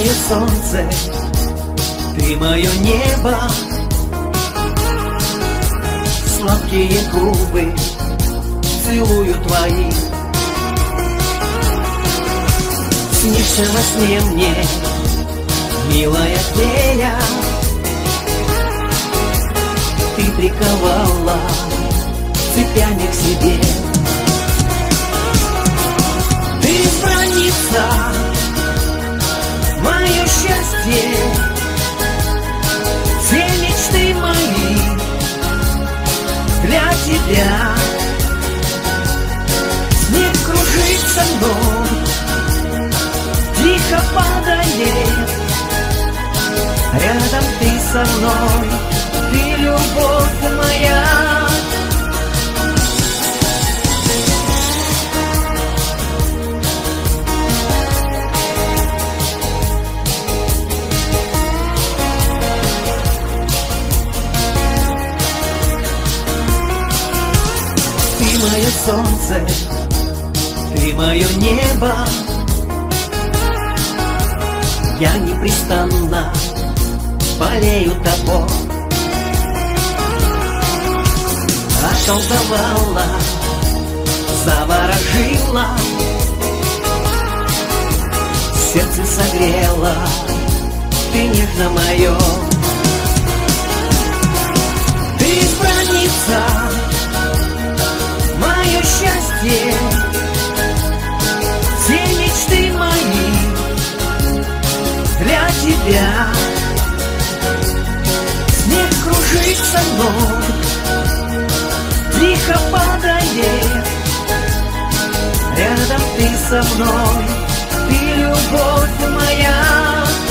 мое солнце, ты мое небо. Сладкие губы целую твои. Снишься во сне мне, милая фея. Ты приковала цепями к себе. Ты избранница, мое счастье, все мечты мои для тебя. Снег кружится мной, тихо падает. Рядом ты со мной, ты любовь моя. Ты мое солнце, ты мое небо. Я непрестанно болею тобой. Околдовала, заворожила, сердце согрела, ты нежно мое. Ты избранница, мое счастье, все мечты мои для тебя. Снег кружится мной, тихо падает. Рядом ты со мной, ты любовь моя.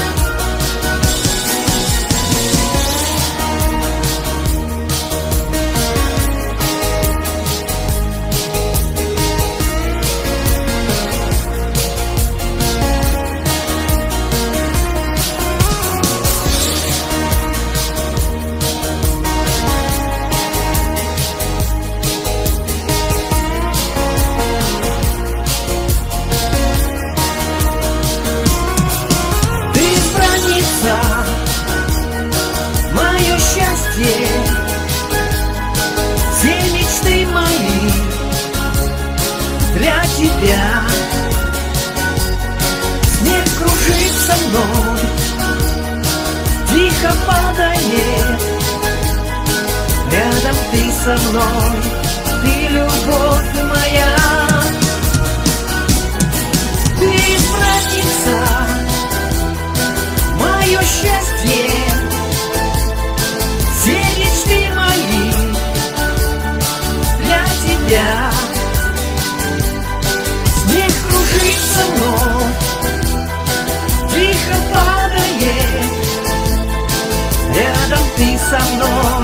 Мое счастье, все мечты мои для тебя. Снег кружится мной, тихо падает. Рядом ты со мной, ты любовь моя. Ты избранница, мое счастье, все мечты мои для тебя. Снег кружится мной, тихо падает. Рядом ты со мной.